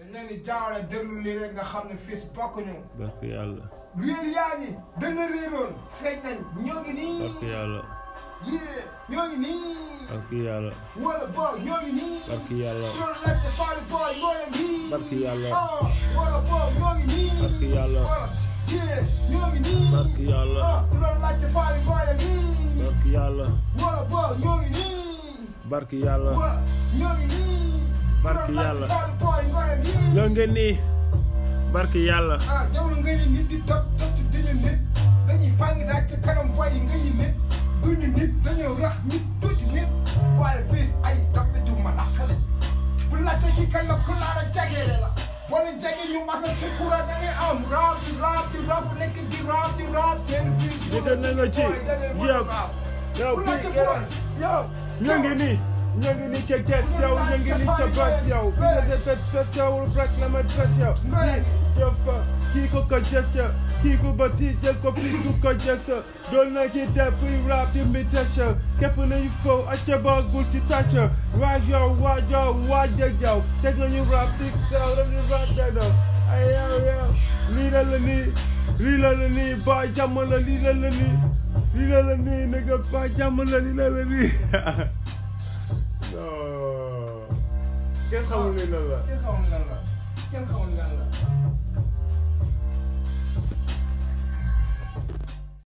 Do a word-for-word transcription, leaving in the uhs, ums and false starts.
dañ leen di jaawale déglu lii rek nga xam ne fils bokkuñu. barke yàlla. réer yaa ngi dana réeroon feeñ nañ ñoo ngi nii. barke yàlla. yee ñoo ngi nii. barke yàlla. wala boog ñoo ngi nii. barke yàlla. ñoo laajte faali boy ñoo ngi nii. barke yàlla. ah wala boog ñoo ngi nii. barke yàlla. yee ñoo ngi nii. barke yàlla. ah ku doon laajte faali boy la nii. barke yàlla. wala boog ñoo ngi nii. barke yàlla. wala ñoo ngi nii. barke yàlla. faali boy ñoo ngi nii. ñoo ngi nii. barke yàlla. ah jamono nga ñu nit di topp topp ci diñu nit dañuy fàngi daaj ci kanam boy yi nga ñu nit duñu nit dañoo rax nit tuuti nit waaye fii ay tappitu malaaka la bu laajte ki kan la ku laara jageele la boo leen jage ñu masal ci courant da ngay am raam di raam di raam nekk di raam di raam seen fii jënd na nga ci yow yow kii yow ñoo ngi nii ñoo ngi nii ca ges yow ñoo ngi nii ca bas yow bi nga defet sa teewul rek la ma tës yow kii dafa kii ko ko jës kii ko ba si jël ko fii ko ko jës doon na ci def buy rap di mi tës képp nañu foofu ak ca boogul ci tàcc waaj yow waaj yow waaj dëgg yow teg nañu rap si yow dañu rap dëgg ay yow yow lii la la nii lii la la nii ba jàmm la lii la la nii lii la la nii nigga ba jàmm la lii la la nii non kenn xamul lan la. kenn xamul lan la kenn xamul lan la.